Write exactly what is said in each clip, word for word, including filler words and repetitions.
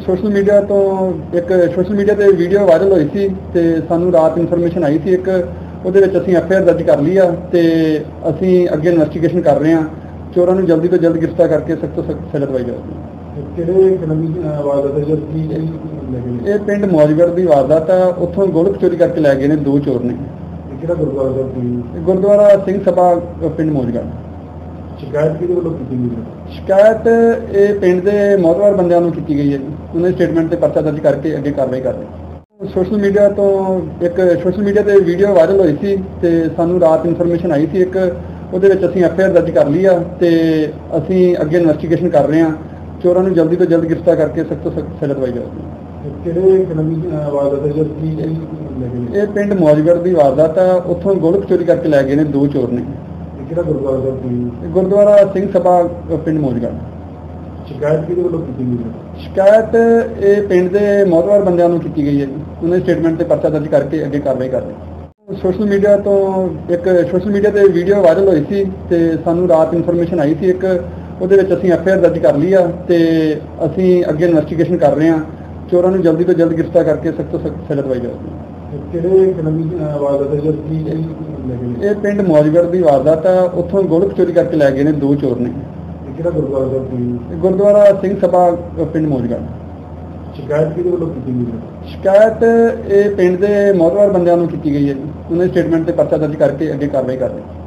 Social media तो एक social media ते वीडियो वायरल हुई सी ते सानू रात इन्फॉर्मेशन आई सी एक ਉਹਦੇ ਵਿੱਚ ਅਸੀਂ ਐਫ ਆਈ ਆਰ ਦਰਜ ਕਰ ਲਈ ਆ ਤੇ ਅਸੀਂ ਅੱਗੇ ਇਨਵੈਸਟੀਗੇਸ਼ਨ ਕਰ ਰਹੇ ਹਾਂ। ਚੋਰਾਂ ਨੂੰ ਜਲਦੀ ਤੋਂ ਜਲਦ ਗ੍ਰਿਫਤਾਰ ਕਰਕੇ ਸਖਤ ਤੋਂ ਸਖਤ ਸਜ਼ਾ ਦਵਾਈ ਜਾਵੇਗੀ। ਕਿਹੜੇ ਕਾਨੂੰਨੀ ਵਾਰਦਾਤ ਹੈ ਜਦ ਕੀ ਇਹ ਪਿੰਡ ਮੌਜਗੜ੍ਹ ਦੀ ਵਾਰਦਾਤ ਆ। ਉੱਥੋਂ ਗੋਲਕ ਚੋਰੀ ਕਰਕੇ ਲੈ ਗਏ ਨੇ ਦੋ ਚੋਰ ਨੇ। ਕਿਹੜਾ ਗੁਰਦੁਆਰਾ ਸਾਹਿਬ ਦੀ? ਗੁਰਦੁਆਰਾ ਸਿੰਘ ਸਭਾ ਪਿੰਡ ਮੌਜਗੜ੍ਹ। ਸ਼ਿਕਾਇਤ ਕਿਹਦੇ ਵੱਲੋਂ ਕੀਤੀ ਗਈ ਹੈ? ਸ਼ਿਕਾਇਤ ਇਹ ਪਿੰਡ ਦੇ ਮੌਤਬਰ ਬੰਦਿਆਂ ਨੂੰ ਕੀਤੀ ਗਈ ਹੈ ਜੀ। ਉਹਨਾਂ ਦੀ ਸਟੇਟਮੈਂਟ ਤੇ ਪਰਚਾ ਦਰਜ ਕਰਕੇ ਅੱਗੇ ਕਾਰਵਾਈ ਕਰ ਰਹੇ। सोशल मीडिया तो एक सोशल मीडिया ते वीडियो वायरल हुई सी ते सानू रात इन्फॉर्मेशन आई सी एक ਉਹਦੇ ਵਿੱਚ ਅਸੀਂ ਐਫ ਆਈ ਆਰ ਦਰਜ ਕਰ ਲਈ ਆ ਤੇ ਅਸੀਂ ਅੱਗੇ ਇਨਵੈਸਟੀਗੇਸ਼ਨ ਕਰ ਰਹੇ ਹਾਂ। ਚੋਰਾਂ ਨੂੰ ਜਲਦੀ ਤੋਂ ਜਲਦ ਗ੍ਰਿਫਤਾਰ ਕਰਕੇ ਸਖਤ ਤੋਂ ਸਖਤ ਸਜ਼ਾ ਦਵਾਈ ਜਾਵੇਗੀ। ਕਿਹੜੇ ਕਾਨੂੰਨੀ ਵਾਰਦਾਤ ਹੈ ਜਦ ਕੀ ਇਹ ਪਿੰਡ ਮੌਜਗੜ੍ਹ ਦੀ ਵਾਰਦਾਤ ਆ। ਉੱਥੋਂ ਗੋਲਕ ਚੋਰੀ ਕਰਕੇ ਲੈ ਗਏ ਨੇ ਦੋ ਚੋਰ ਨੇ। ਕਿਹੜਾ ਗੁਰਦੁਆਰਾ ਸਾਹਿਬ ਦੀ? ਗੁਰਦੁਆਰਾ ਸਿੰਘ ਸਭਾ ਪਿੰਡ ਮੌਜਗੜ੍ਹ। ਸ਼ਿਕਾਇਤ ਕਿਹਦੇ ਵੱਲੋਂ ਕੀਤੀ ਗਈ ਹੈ? ਸ਼ਿਕਾਇਤ ਇਹ ਪਿੰਡ ਦੇ ਮੌਤਬਰ ਬੰਦਿਆਂ ਨੂੰ ਕੀਤੀ ਗਈ ਹੈ ਜੀ। ਉਹਨਾਂ ਦੀ ਸਟੇਟਮੈਂਟ ਤੇ ਪਰਚਾ ਦਰਜ ਕਰਕੇ ਅੱਗੇ ਕਾਰਵਾਈ ਕਰ ਰਹੇ। ਸੋਸ਼ਲ ਮੀਡੀਆ ਤੋਂ ਇੱਕ ਸੋਸ਼ਲ ਮੀਡੀਆ ਤੇ ਵੀਡੀਓ ਵਾਇਰਲ ਹੋਈ ਸੀ ਤੇ ਸਾਨੂੰ ਰਾਤ ਇਨਫੋਰਮੇਸ਼ਨ ਆਈ ਸੀ ਇੱਕ ਉਹਦੇ ਵਿੱਚ ਅਸੀਂ ਐਫ ਆਈ ਆਰ ਦਰਜ ਕਰ ਲਈ ਆ ਤੇ ਅਸੀਂ ਅੱਗੇ ਇਨਵੈਸਟੀਗੇਸ਼ਨ ਕਰ ਰਹੇ ਹਾਂ। ਚੋਰਾਂ ਨੂੰ ਜਲਦੀ ਤੋਂ ਜਲਦ ਗ੍ਰਿਫਤਾਰ ਕਰਕੇ ਸਖਤ ਤੋਂ ਸਖਤ ਸਜ਼ਾ ਦਵਾਈ ਜਾਵੇਗੀ। ਕਿਹੜੇ ਕਾਨੂੰਨੀ ਵਾਰਦਾਤ ਹੈ ਜਦ ਕੀ ਇਹ ਪਿੰਡ ਮੌਜਗੜ੍ਹ ਦੀ ਵਾਰਦਾਤ ਆ। ਉੱਥੋਂ ਗੋਲਕ ਚੋਰੀ ਕਰਕੇ ਲੈ ਗਏ ਨੇ ਦੋ ਚੋਰ ਨੇ। ਕਿਹੜਾ ਗੁਰਦੁਆਰਾ ਸਾਹਿਬ ਦੀ? ਗੁਰਦੁਆਰਾ ਸਿੰਘ ਸਭਾ ਪਿੰਡ ਮੌਜਗੜ੍ਹ। ਸ਼ਿਕਾਇਤ ਕਿਹਦੇ ਵੱਲੋਂ ਕੀਤੀ ਗਈ ਹੈ? ਸ਼ਿਕਾਇਤ ਇਹ ਪਿੰਡ ਦੇ ਮੌਤਬਰ ਬੰਦਿਆਂ ਨੂੰ ਕੀਤੀ ਗਈ ਹੈ ਜੀ। ਉਹਨਾਂ ਦੀ ਸਟੇਟਮੈਂਟ ਤੇ ਪਰਚਾ ਦਰਜ ਕਰਕੇ ਅੱਗੇ ਕਾਰਵਾਈ ਕਰ ਰਹੇ।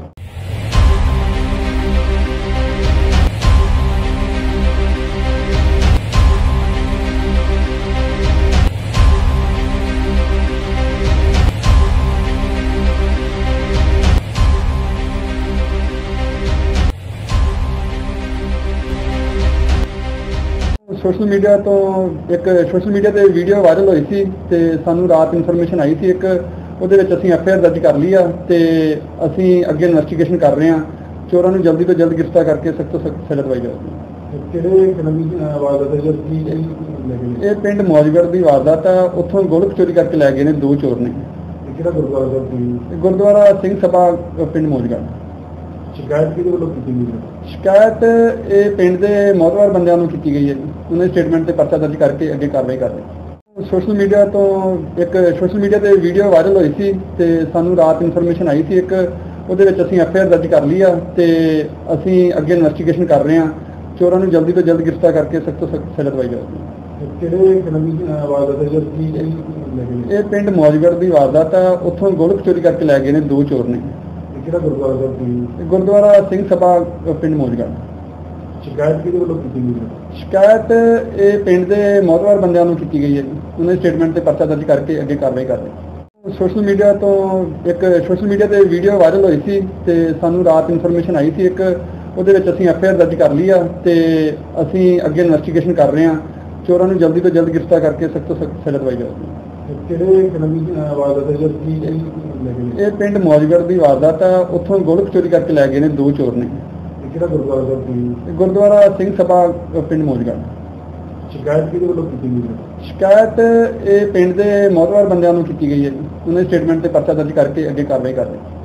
सोशल मीडिया तो एक सोशल मीडिया ते वीडियो वायरल हुई सी ते सानू रात इन्फॉर्मेशन आई सी एक ਉਹਦੇ ਵਿੱਚ ਅਸੀਂ ਐਫ ਆਈ ਆਰ ਦਰਜ ਕਰ ਲਈ ਆ ਤੇ ਅਸੀਂ ਅੱਗੇ ਇਨਵੈਸਟੀਗੇਸ਼ਨ ਕਰ ਰਹੇ ਹਾਂ। ਚੋਰਾਂ ਨੂੰ ਜਲਦੀ ਤੋਂ ਜਲਦ ਗ੍ਰਿਫਤਾਰ ਕਰਕੇ ਸਖਤ ਤੋਂ ਸਖਤ ਸਜ਼ਾ ਦਵਾਈ ਜਾਵੇਗੀ। ਕਿਹੜੇ ਕਾਨੂੰਨੀ ਵਾਰਦਾਤ ਹੈ ਜਦ ਕੀ ਇਹ ਪਿੰਡ ਮੌਜਗੜ੍ਹ ਦੀ ਵਾਰਦਾਤ ਆ। ਉੱਥੋਂ ਗੋਲਕ ਚੋਰੀ ਕਰਕੇ ਲੈ ਗਏ ਨੇ ਦੋ ਚੋਰ ਨੇ। ਕਿਹੜਾ ਗੁਰਦੁਆਰਾ ਸਾਹਿਬ ਦੀ? ਗੁਰਦੁਆਰਾ ਸਿੰਘ ਸਭਾ ਪਿੰਡ ਮੌਜਗੜ੍ਹ। ਸ਼ਿਕਾਇਤ ਕਿਹਦੇ ਵੱਲੋਂ ਕੀਤੀ ਗਈ ਹੈ? ਸ਼ਿਕਾਇਤ ਇਹ ਪਿੰਡ ਦੇ ਮੌਤਬਰ ਬੰਦਿਆਂ ਨੂੰ ਕੀਤੀ ਗਈ ਹੈ ਜੀ। ਉਹਨਾਂ ਦੀ ਸਟੇਟਮੈਂਟ ਤੇ ਪਰਚਾ ਦਰਜ ਕਰਕੇ ਅੱਗੇ ਕਾਰਵਾਈ ਕਰ ਰਹੇ। ਸੋਸ਼ਲ ਮੀਡੀਆ ਤੋਂ ਇੱਕ ਸੋਸ਼ਲ ਮੀਡੀਆ ਤੇ ਵੀਡੀਓ ਵਾਇਰਲ ਹੋਈ ਸੀ ਤੇ ਸਾਨੂੰ ਰਾਤ ਇਨਫੋਰਮੇਸ਼ਨ ਆਈ ਸੀ ਇੱਕ ਉਹਦੇ ਵਿੱਚ ਅਸੀਂ ਐਫ ਆਈ ਆਰ ਦਰਜ ਕਰ ਲਈ ਆ ਤੇ ਅਸੀਂ ਅੱਗੇ ਇਨਵੈਸਟੀਗੇਸ਼ਨ ਕਰ ਰਹੇ ਹਾਂ। ਚੋਰਾਂ ਨੂੰ ਜਲਦੀ ਤੋਂ ਜਲਦ ਗ੍ਰਿਫਤਾਰ ਕਰਕੇ ਸਖਤ ਤੋਂ ਸਖਤ ਸਜ਼ਾ ਦਵਾਈ ਜਾਵੇਗੀ। ਕਿਹੜੇ ਕਾਨੂੰਨੀ ਵਾਰਦਾਤ ਹੈ ਜਦ ਕੀ ਇਹ ਪਿੰਡ ਮੌਜਗੜ੍ਹ ਦੀ ਵਾਰਦਾਤ ਆ। ਉੱਥੋਂ ਗੋਲਕ ਚੋਰੀ ਕਰਕੇ ਲੈ ਗਏ ਨੇ ਦੋ ਚੋਰ ਨੇ। ਕਿਹੜਾ ਗੁਰਦੁਆਰਾ ਸਾਹਿਬ ਦੀ? ਗੁਰਦੁਆਰਾ ਸਿੰਘ ਸਭਾ ਪਿੰਡ ਮੌਜਗੜ੍ਹ। ਸ਼ਿਕਾਇਤ ਕਿਹਦੇ ਵੱਲੋਂ ਕੀਤੀ ਗਈ ਹੈ? ਸ਼ਿਕਾਇਤ ਇਹ ਪਿੰਡ ਦੇ ਮੌਤਬਰ ਬੰਦਿਆਂ ਨੂੰ ਕੀਤੀ ਗਈ ਹੈ ਜੀ। ਉਹਨਾਂ ਦੀ ਸਟੇਟਮੈਂਟ ਤੇ ਪਰਚਾ ਦਰਜ ਕਰਕੇ ਅੱਗੇ ਕਾਰਵਾਈ ਕਰ ਰਹੇ। ਸੋਸ਼ਲ ਮੀਡੀਆ ਤੋਂ ਇੱਕ ਸੋਸ਼ਲ ਮੀਡੀਆ ਤੇ ਵੀਡੀਓ ਵਾਇਰਲ ਹੋਈ ਸੀ ਤੇ ਸਾਨੂੰ ਰਾਤ ਇਨਫੋਰਮੇਸ਼ਨ ਆਈ ਸੀ ਇੱਕ ਉਹਦੇ ਵਿੱਚ ਅਸੀਂ ਐਫ ਆਈ ਆਰ ਦਰਜ ਕਰ ਲਈ ਆ ਤੇ ਅਸੀਂ ਅੱਗੇ ਇਨਵੈਸਟੀਗੇਸ਼ਨ ਕਰ ਰਹੇ ਹਾਂ। ਚੋਰਾਂ ਨੂੰ ਜਲਦੀ ਤੋਂ ਜਲਦ ਗ੍ਰਿਫਤਾਰ ਕਰਕੇ ਸਖਤ ਤੋਂ ਸਖਤ ਸਜ਼ਾ ਦਵਾਈ ਜਾਵੇਗੀ। ਕਿਹੜੇ ਕਾਨੂੰਨੀ ਵਾਰਦਾਤ ਹੈ ਜਦ ਕੀ ਇਹ ਪਿੰਡ ਮੌਜਗੜ੍ਹ ਦੀ ਵਾਰਦਾਤ ਆ। ਉੱਥੋਂ ਗੋਲਕ ਚੋਰੀ ਕਰਕੇ ਲੈ ਗਏ ਨੇ ਦੋ ਚੋਰ ਨੇ। ਕਿਹੜਾ ਗੁਰਦੁਆਰਾ ਸਾਹਿਬ ਦੀ? ਗੁਰਦੁਆਰਾ ਸਿੰਘ ਸਭਾ ਪਿੰਡ ਮੌਜਗੜ੍ਹ। ਸ਼ਿਕਾਇਤ ਕਿਹਦੇ ਵੱਲੋਂ ਕੀਤੀ ਗਈ ਹੈ? ਸ਼ਿਕਾਇਤ ਇਹ ਪਿੰਡ ਦੇ ਮੌਤਬਰ ਬੰਦਿਆਂ ਨੂੰ ਕੀਤੀ ਗਈ ਹੈ ਜੀ। ਉਹਨਾਂ ਦੀ ਸਟੇਟਮੈਂਟ ਤੇ ਪਰਚਾ ਦਰਜ ਕਰਕੇ ਅੱਗੇ ਕਾਰਵਾਈ ਕਰ ਰਹੇ।